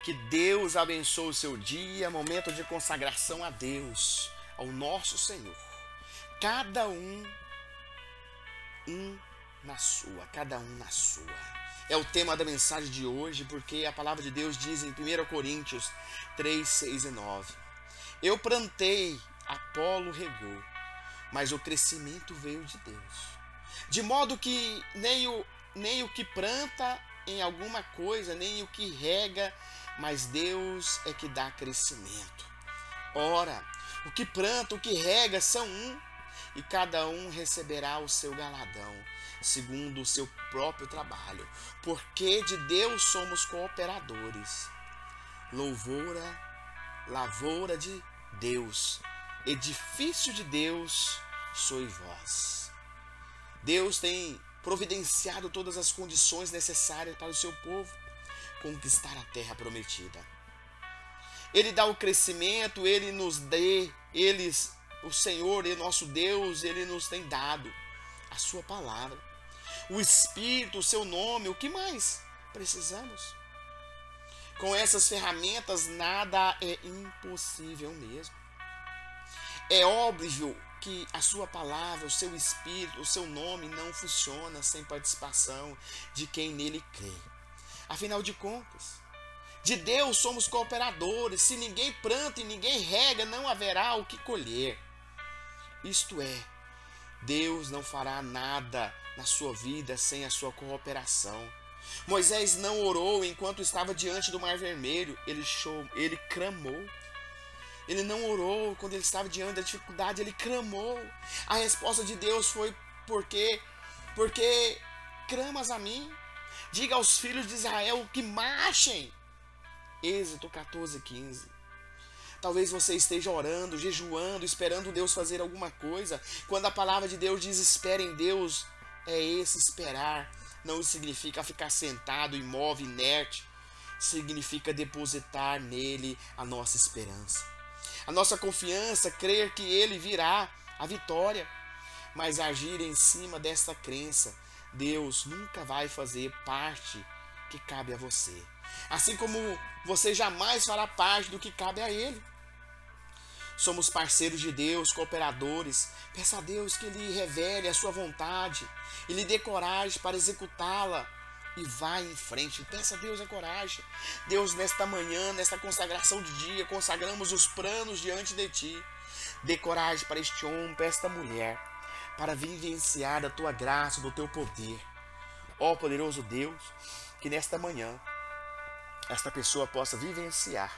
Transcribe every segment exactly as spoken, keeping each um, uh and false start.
Que Deus abençoe o seu dia, momento de consagração a Deus, ao nosso Senhor. Cada um, um na sua, cada um na sua. É o tema da mensagem de hoje, porque a palavra de Deus diz em primeira Coríntios três, seis e nove. Eu plantei, Apolo regou, mas o crescimento veio de Deus. De modo que nem o, nem o que planta em alguma coisa, nem o que rega, mas Deus é que dá crescimento. Ora, o que planta, o que rega são um, e cada um receberá o seu galardão, segundo o seu próprio trabalho, porque de Deus somos cooperadores. Louvoura, lavoura de Deus, edifício de Deus sois vós. Deus tem providenciado todas as condições necessárias para o seu povo conquistar a terra prometida. Ele dá o crescimento, ele nos dê, eles, o Senhor e nosso Deus, ele nos tem dado a sua palavra, o Espírito, o seu nome, o que mais precisamos? Com essas ferramentas nada é impossível mesmo. É óbvio que a sua palavra, o seu Espírito, o seu nome não funciona sem participação de quem nele crê. Afinal de contas, de Deus somos cooperadores. Se ninguém planta e ninguém rega, não haverá o que colher. Isto é, Deus não fará nada na sua vida sem a sua cooperação. Moisés não orou enquanto estava diante do Mar Vermelho, ele, chou, ele clamou. Ele não orou quando ele estava diante da dificuldade, ele clamou. A resposta de Deus foi: porque, porque clamas a mim? Diga aos filhos de Israel que marchem. Êxodo quatorze, quinze. Talvez você esteja orando, jejuando, esperando Deus fazer alguma coisa. Quando a palavra de Deus diz espere em Deus, é esse esperar. Não significa ficar sentado, imóvel, inerte. Significa depositar nele a nossa esperança. A nossa confiança, crer que ele virá a vitória. Mas agir em cima desta crença, Deus nunca vai fazer parte que cabe a você. Assim como você jamais fará parte do que cabe a ele. Somos parceiros de Deus, cooperadores. Peça a Deus que Ele revele a sua vontade e lhe dê coragem para executá-la. E vá em frente. Peça a Deus a coragem. Deus, nesta manhã, nesta consagração de dia, consagramos os planos diante de Ti. Dê coragem para este homem, para esta mulher, para vivenciar da Tua graça, do Teu poder. Ó poderoso Deus, que nesta manhã esta pessoa possa vivenciar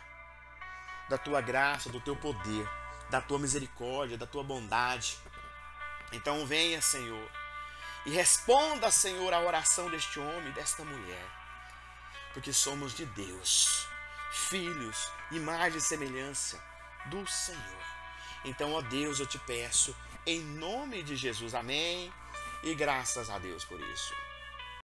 da Tua graça, do Teu poder, da Tua misericórdia, da Tua bondade. Então venha, Senhor, e responda, Senhor, a oração deste homem e desta mulher, porque somos de Deus, filhos, imagem e semelhança do Senhor. Então, ó Deus, eu te peço, em nome de Jesus, amém, e graças a Deus por isso.